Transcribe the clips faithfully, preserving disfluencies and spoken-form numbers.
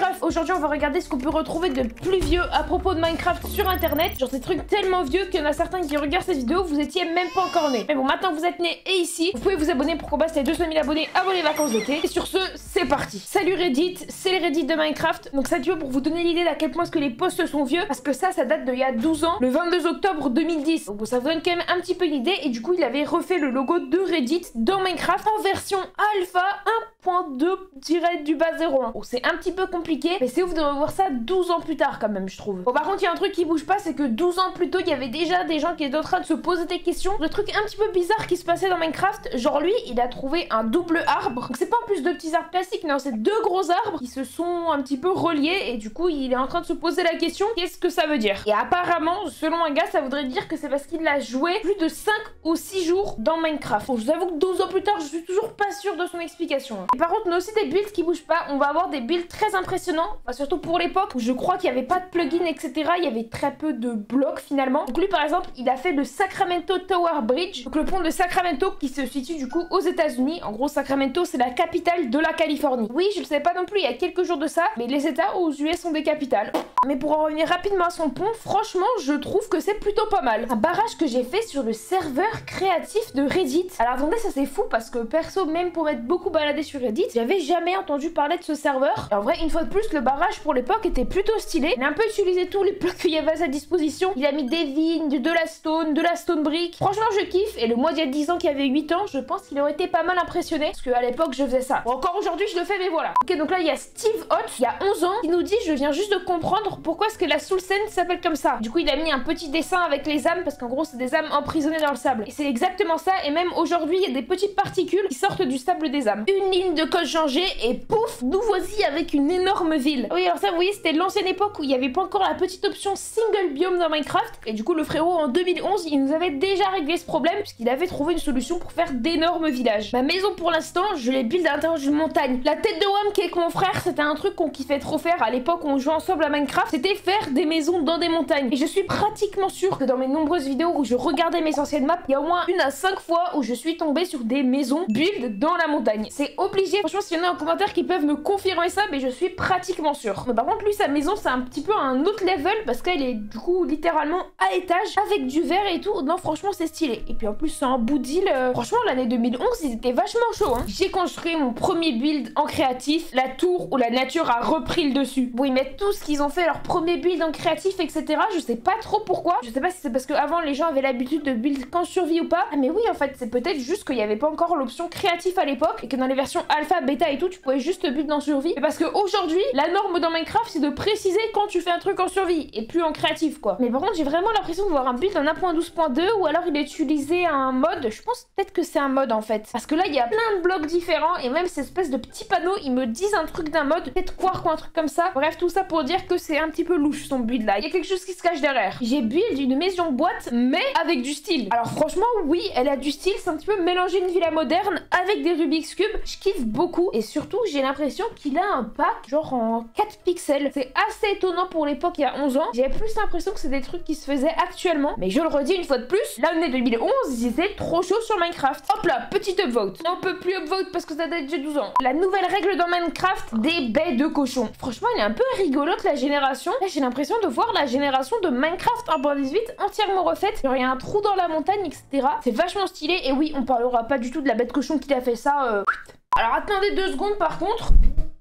bref, aujourd'hui on va regarder ce qu'on peut retrouver de plus vieux à propos de Minecraft sur internet. Genre des trucs tellement vieux qu'il y en a certains qui regardent cette vidéo, vous étiez même pas encore nés. Mais bon, maintenant vous êtes nés et ici, vous pouvez vous abonner pour qu'on passe les deux cent mille abonnés avant les vacances d'été. Et sur ce, c'est parti. Salut Reddit, c'est le Reddit de Minecraft. Donc ça tu veux pour vous donner l'idée d'à quel point est-ce que les posts sont vieux, parce que ça, ça date d'il y a douze ans, le vingt-deux octobre deux mille dix. Donc ça vous donne quand même un petit peu une idée. Et du coup, il avait refait le logo de Reddit dans Minecraft en version alpha un point deux du bas zéro un. Bon, c'est un petit peu compliqué, mais c'est ouf de revoir ça douze ans plus tard quand même, je trouve. Bon, par contre, il y a un truc qui bouge pas, c'est que douze ans plus tôt, il y avait déjà des gens qui étaient en train de se poser des questions. Le truc un petit peu bizarre qui se passait dans Minecraft, genre lui, il a trouvé un double arbre. Donc c'est pas en plus de petits arbres classiques, non, c'est deux gros arbres qui se sont un petit peu reliés et du coup, il est en train de se poser la question, qu'est-ce que ça veut dire? Et apparemment, selon un gars, ça voudrait dire que c'est parce qu'il a joué plus de cinq ou six jours dans Minecraft. Bon, je vous avoue que douze ans plus tard, je suis toujours pas sûre de son explication. Et par contre, on a aussi des builds qui bougent pas. On va avoir des builds très impressionnants, enfin, surtout pour l'époque où je crois qu'il n'y avait pas de plugin, et cetera. Il y avait très peu de blocs finalement. Donc lui, par exemple, il a fait le Sacramento Tower Bridge, donc le pont de Sacramento qui se situe du coup aux États-Unis. En gros, Sacramento, c'est la capitale de la Californie. Oui, je le savais pas non plus il y a quelques jours de ça, mais les États aux U S sont des capitales. Mais pour en revenir rapidement à son pont, franchement, je trouve que c'est plutôt pas mal. Un barrage que j'ai fait sur le serveur créatif de Reddit. Alors attendez, ça c'est fou parce que perso, même pour m'être beaucoup baladé sur Reddit, j'avais jamais entendu parler de ce serveur. Et en vrai, une fois de plus, le barrage pour l'époque était plutôt stylé. Il a un peu utilisé tous les blocs qu'il y avait à sa disposition. Il a mis des vignes, de la stone, de la stone brick. Franchement, je kiffe. Et le moi d'il y a dix ans qui avait huit ans, je pense qu'il aurait été pas mal impressionné. Parce qu'à l'époque, je faisais ça. Bon, encore aujourd'hui, je le fais, mais voilà. Ok, donc là, il y a Steve Hot, il y a onze ans, qui nous dit, je viens juste de comprendre pourquoi est-ce que la Soul Sand s'appelle comme ça. Du coup, il a mis un petit dessin avec les âmes, parce qu'en gros, c'est des âmes emprisonnées dans le sable. Et c'est exactement ça. Et même aujourd'hui, il y a des petites particules qui sortent du sable des âmes. Une ligne de code changée et pouf, nous voici avec une énorme ville. Oui, alors ça, vous voyez, c'était l'ancienne époque où il n'y avait pas encore la petite option single biome dans Minecraft. Et du coup, le frérot, en deux mille onze, il nous avait déjà réglé ce problème, puisqu'il avait trouvé une solution pour faire d'énormes villages. Ma maison, pour l'instant, je l'ai build à l'intérieur d'une montagne. La tête de Wham qui est avec mon frère, c'était un truc qu'on kiffait trop faire à l'époque où on jouait ensemble à Minecraft, c'était faire des maisons dans des montagnes. Et je suis pratiquement sûre que dans mes nombreuses vidéos où je regardais mes anciennes maps, il y a au moins une à cinq fois où je suis tombée sur des maisons build dans la montagne. C'est obligé. Franchement, s'il y en a en commentaire qui peuvent me confirmer ça, mais je suis pratiquement sûre. Mais par contre, lui, sa maison, c'est un petit peu un autre level parce qu'elle est du coup littéralement à étage avec du verre et tout. Non, franchement, c'est stylé. Et puis en plus, c'est un bout d'île. Euh... Franchement, l'année deux mille onze, ils étaient vachement chauds. Hein. J'ai construit mon premier build en créatif, la tour où la nature a repris le dessus. Bon, ils mettent tout ce qu'ils ont fait, leur premier build en créatif, et cetera. Je sais pas trop pourquoi. Je sais pas si c'est parce qu'avant, les gens avaient l'habitude de build qu'en survie ou pas. Ah, mais oui, en fait, c'est peut-être juste qu'il n'y avait pas encore l'option créatif à l'époque et que dans les versions alpha, bêta et tout, tu pouvais juste build en survie. Et parce qu'aujourd'hui, la norme dans Minecraft, c'est de préciser quand tu fais un truc en survie et plus en créatif, quoi. Mais par contre, j'ai vraiment l'impression de voir un build en un point douze point deux ou alors il a utilisé un mode. Je pense peut-être que c'est un mode en fait. Parce que là, il y a plein de blocs différents et même ces espèces de petits panneaux, ils me disent un truc d'un mode, peut-être Quark ou un truc comme ça. Bref, tout ça pour dire que c'est un petit peu louche son build là. Il y a quelque chose qui se cache derrière. J'ai build une maison boîte, mais avec du style. Alors franchement, oui, elle a du style. C'est un petit peu mélanger une villa moderne avec des Rubik's Cube. Je kiffe beaucoup et surtout, j'ai l'impression qu'il a un pack genre en quatre pixels. C'est assez étonnant pour l'époque il y a onze ans. J'avais plus l'impression que c'est des trucs qui se faisaient actuellement. Mais je le redis une fois de plus, l'année deux mille onze, ils étaient trop chauds sur Minecraft. Hop là, petit upvote. On peut plus upvote parce que ça date déjà douze ans. La nouvelle règle dans Minecraft, des baies de cochon. Franchement, elle est un peu rigolote la génération. Là, j'ai l'impression de voir la génération de Minecraft un point dix-huit entièrement refaite. Genre, il y a un trou dans la montagne, et cetera. C'est vachement stylé. Et oui, on parlera pas du tout de la bête de cochon qui a fait ça. Euh... Alors, attendez deux secondes par contre.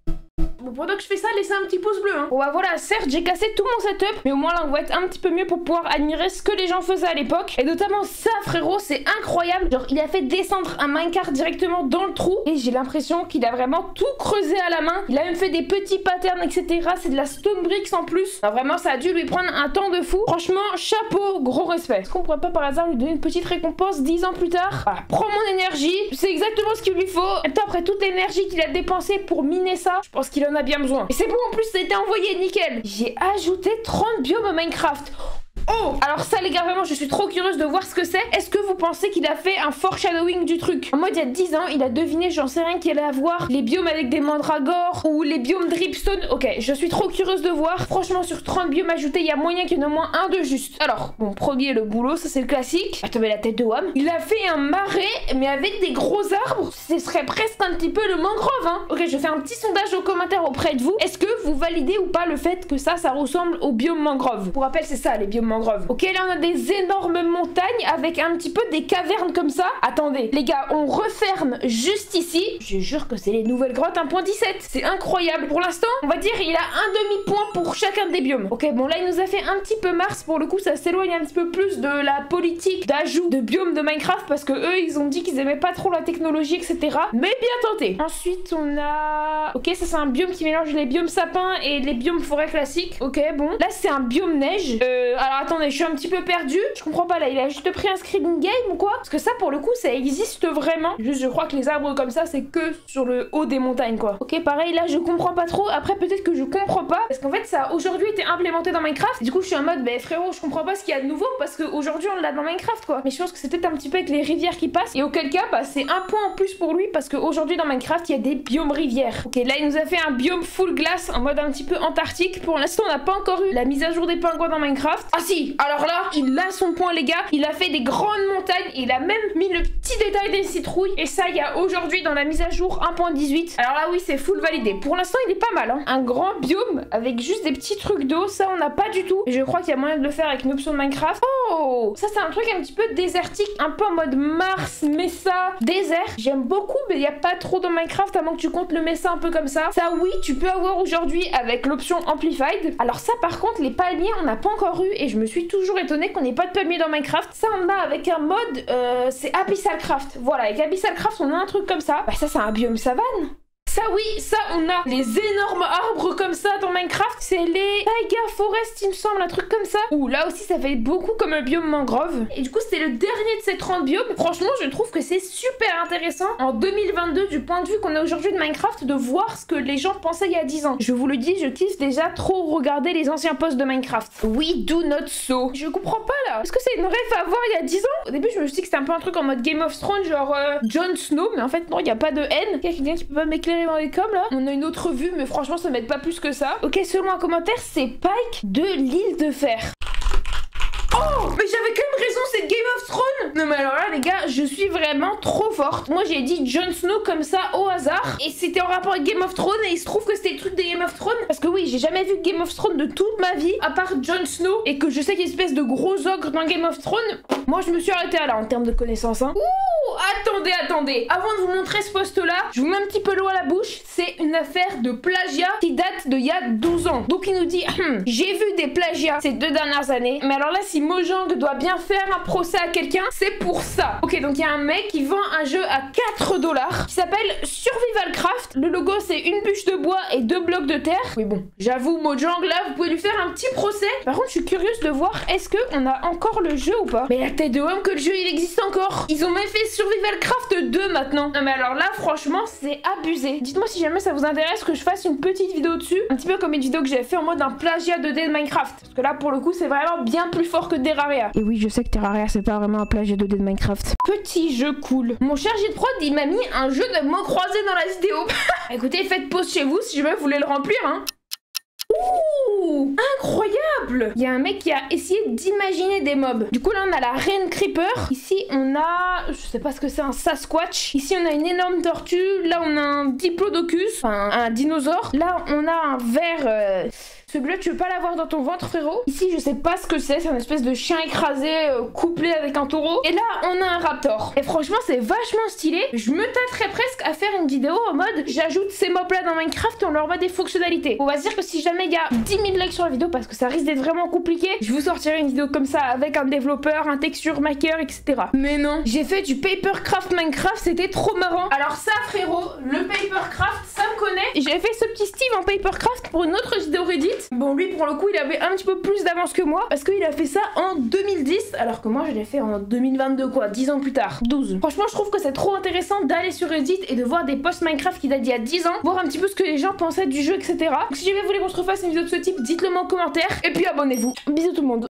Bon, pendant que je fais ça, laissez un petit pouce bleu, hein. Bon bah voilà, certes, j'ai cassé tout mon setup, mais au moins là, on va être un petit peu mieux pour pouvoir admirer ce que les gens faisaient à l'époque. Et notamment ça, frérot, c'est incroyable. Genre, il a fait descendre un minecart directement dans le trou, et j'ai l'impression qu'il a vraiment tout creusé à la main. Il a même fait des petits patterns, et cetera. C'est de la stone bricks en plus. Alors, vraiment, ça a dû lui prendre un temps de fou. Franchement, chapeau, gros respect. Est-ce qu'on pourrait pas par hasard lui donner une petite récompense dix ans plus tard? Voilà, prends mon énergie, c'est exactement ce qu'il lui faut. Et après toute l'énergie qu'il a dépensée pour miner ça, je pense qu'il en a bien besoin. Et c'est bon, en plus, ça a été envoyé, nickel. J'ai ajouté trente biomes à Minecraft. Oh, alors ça les gars, vraiment je suis trop curieuse de voir ce que c'est. Est-ce que vous pensez qu'il a fait un foreshadowing du truc? En mode il y a dix ans, il a deviné, j'en sais rien, qu'il allait avoir les biomes avec des mandragores ou les biomes dripstone. Ok, je suis trop curieuse de voir. Franchement, sur trente biomes ajoutés, il y a moyen qu'il y en ait au moins un de juste. Alors, bon, premier le boulot, ça c'est le classique. Attendez, la tête de Wham. Il a fait un marais, mais avec des gros arbres. Ce serait presque un petit peu le mangrove, hein. Ok, je fais un petit sondage aux commentaires auprès de vous. Est-ce que vous validez ou pas le fait que ça, ça ressemble au biome mangrove? Pour rappel, c'est ça, les biomes mangroves. Ok, là on a des énormes montagnes avec un petit peu des cavernes comme ça. Attendez, les gars, on referme juste ici. Je jure que c'est les nouvelles grottes un point dix-sept. C'est incroyable. Pour l'instant, on va dire il a un demi-point pour chacun des biomes. Ok, bon là il nous a fait un petit peu Mars. Pour le coup, ça s'éloigne un petit peu plus de la politique d'ajout de biomes de Minecraft parce que eux, ils ont dit qu'ils aimaient pas trop la technologie, et cetera. Mais bien tenté. Ensuite, on a... Ok, ça c'est un biome qui mélange les biomes sapins et les biomes forêt classiques. Ok, bon. Là, c'est un biome neige. Euh, alors attendez, je suis un petit peu perdue. Je comprends pas là, il a juste pris un screen game ou quoi? Parce que ça, pour le coup, ça existe vraiment. Juste, je crois que les arbres comme ça, c'est que sur le haut des montagnes, quoi. Ok, pareil, là, je comprends pas trop. Après, peut-être que je comprends pas. Parce qu'en fait, ça a aujourd'hui été implémenté dans Minecraft. Du coup, je suis en mode, bah frérot, je comprends pas ce qu'il y a de nouveau. Parce qu'aujourd'hui, on l'a dans Minecraft, quoi. Mais je pense que c'est peut-être un petit peu avec les rivières qui passent. Et auquel cas, bah, c'est un point en plus pour lui. Parce qu'aujourd'hui, dans Minecraft, il y a des biomes rivières. Ok, là, il nous a fait un biome full glace en mode un petit peu antarctique. Pour l'instant, on n'a pas encore eu la mise à jour des pingouins dans Minecraft. Ah si, alors là, il a son point, les gars. Il a fait des grandes montagnes. Il a même mis le petit détail des citrouilles. Et ça, il y a aujourd'hui dans la mise à jour un point dix-huit. Alors là, oui, c'est full validé. Pour l'instant, il est pas mal, hein. Un grand biome avec juste des petits trucs d'eau. Ça, on n'a pas du tout. Et je crois qu'il y a moyen de le faire avec une option de Minecraft. Oh, ça, c'est un truc un petit peu désertique. Un peu en mode Mars, Mesa, désert. J'aime beaucoup, mais il n'y a pas trop dans Minecraft, à moins que tu comptes le Mesa un peu comme ça. Ça, oui, tu peux avoir aujourd'hui avec l'option Amplified. Alors ça, par contre, les palmiers, on n'a pas encore eu. Et je me suis toujours étonnée qu'on n'ait pas de palmiers dans Minecraft. Ça, on a avec un mode, euh, c'est Abyssal Craft. Voilà, avec Abyssal Craft, on a un truc comme ça. Bah ça, c'est un biome savane. Ça oui, ça on a les énormes arbres comme ça dans Minecraft. C'est les Taiga Forest, il me semble, un truc comme ça. Ouh, là aussi ça fait beaucoup comme un biome mangrove. Et du coup c'était le dernier de ces trente biomes. Franchement je trouve que c'est super intéressant en deux mille vingt-deux du point de vue qu'on a aujourd'hui de Minecraft de voir ce que les gens pensaient il y a dix ans. Je vous le dis, je kiffe déjà trop regarder les anciens posts de Minecraft. We do not so. Je comprends pas là. Est-ce que c'est une rêve à voir il y a dix ans? Au début je me suis dit que c'était un peu un truc en mode Game of Thrones genre euh, Jon Snow, mais en fait non, il n'y a pas de haine. Quelqu'un qui peut pas m'éclairer dans les coms là? On a une autre vue, mais franchement ça m'aide pas plus que ça. Ok, selon un commentaire, c'est Pike de l'île de fer. Oh, mais j'avais quand même raison, c'est Game of Thrones. Non mais alors là les gars, je suis vraiment trop forte. Moi j'ai dit Jon Snow comme ça au hasard et c'était en rapport avec Game of Thrones et il se trouve que c'était le truc de Game of Thrones parce que oui, j'ai jamais vu Game of Thrones de toute ma vie à part Jon Snow et que je sais qu'il y a une espèce de gros ogre dans Game of Thrones. Moi je me suis arrêtée là en termes de connaissances, hein. Ouh, attendez, attendez. Avant de vous montrer ce post là, je vous mets un petit peu l'eau à la bouche. C'est une affaire de plagiat qui date d'il y a douze ans. Donc il nous dit, hm, j'ai vu des plagiats ces deux dernières années. Mais alors là, si Mojang doit bien faire un procès à quelqu'un, c'est pour ça. Ok, donc il y a un mec qui vend un jeu à quatre dollars qui s'appelle Survival Craft. Le logo, c'est une bûche de bois et deux blocs de terre. Oui, bon, j'avoue, Mojang, là, vous pouvez lui faire un petit procès. Par contre, je suis curieuse de voir, est-ce qu'on a encore le jeu ou pas? Mais la tête de homme que le jeu, il existe encore. Ils ont même fait Survival Craft deux maintenant. Non, mais alors là, franchement, c'est abusé. Dites-moi si jamais ça vous intéresse que je fasse une petite vidéo dessus. Un petit peu comme une vidéo que j'ai fait en mode un plagiat deux D de Minecraft. Parce que là, pour le coup, c'est vraiment bien plus fort que Terraria. Et oui, je sais que Terraria, c'est pas vraiment un plagiat deux D de Minecraft. Petit jeu cool. Mon chargé de prod, il m'a mis un jeu de mots croisés dans la vidéo. Écoutez, faites pause chez vous si jamais vous voulez le remplir, hein. Ouh, incroyable! Il y a un mec qui a essayé d'imaginer des mobs. Du coup là on a la reine creeper. Ici on a, je sais pas ce que c'est, un Sasquatch. Ici on a une énorme tortue. Là on a un Diplodocus, enfin un dinosaure. Là on a un ver... Euh... Celui-là, tu veux pas l'avoir dans ton ventre, frérot? Ici, je sais pas ce que c'est. C'est une espèce de chien écrasé euh, couplé avec un taureau. Et là, on a un raptor. Et franchement, c'est vachement stylé. Je me tâterais presque à faire une vidéo en mode j'ajoute ces mobs-là dans Minecraft et on leur met des fonctionnalités. On va se dire que si jamais il y a dix mille likes sur la vidéo, parce que ça risque d'être vraiment compliqué, je vous sortirai une vidéo comme ça avec un développeur, un texture maker, et cetera. Mais non, j'ai fait du papercraft Minecraft, c'était trop marrant. Alors ça, frérot, le papercraft, ça me connaît. J'ai fait ce petit Steve en papercraft pour une autre vidéo Reddit. Bon, lui, pour le coup, il avait un petit peu plus d'avance que moi parce qu'il a fait ça en deux mille dix, alors que moi, je l'ai fait en deux mille vingt-deux, quoi, dix ans plus tard, douze. Franchement, je trouve que c'est trop intéressant d'aller sur Reddit et de voir des posts Minecraft qui datent d'il y a dix ans, voir un petit peu ce que les gens pensaient du jeu, et cetera. Donc, si jamais vous voulez qu'on se refasse une vidéo de ce type, dites-le moi en commentaire et puis abonnez-vous. Bisous tout le monde.